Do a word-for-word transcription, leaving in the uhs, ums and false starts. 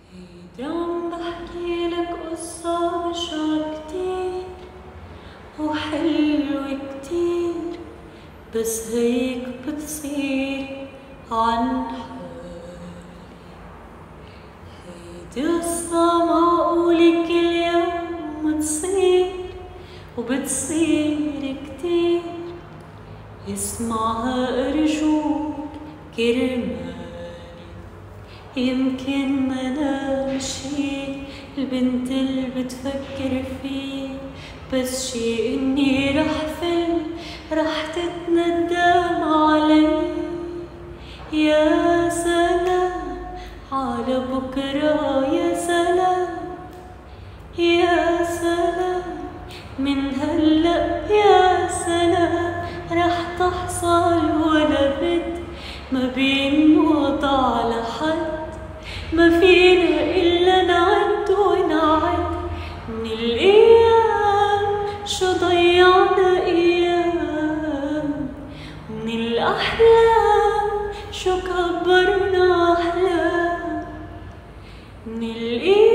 هيدي عم بحكيلك قصة بشعة كتير وحلوة كتير، بس هيك بتصير عن حالي. هيدي قصة معقولة كل يوم تصير وبتصير كتير، اسمعها أرجوك كرمالي. يمكن ما أنا شي البنت اللي بتفكر فيه، بس شي إني رح فل رح تتندم علي. يا سلام على بكرة، يا سلام يا سلام من هلأ، يا سلام رح تحصل ولا بد ما بينوضع لحد. ما فينا إلا نعد ونعد من الأيام، شو ضيعنا أيام، من الأحلام شو كبرنا أحلام، من الأيام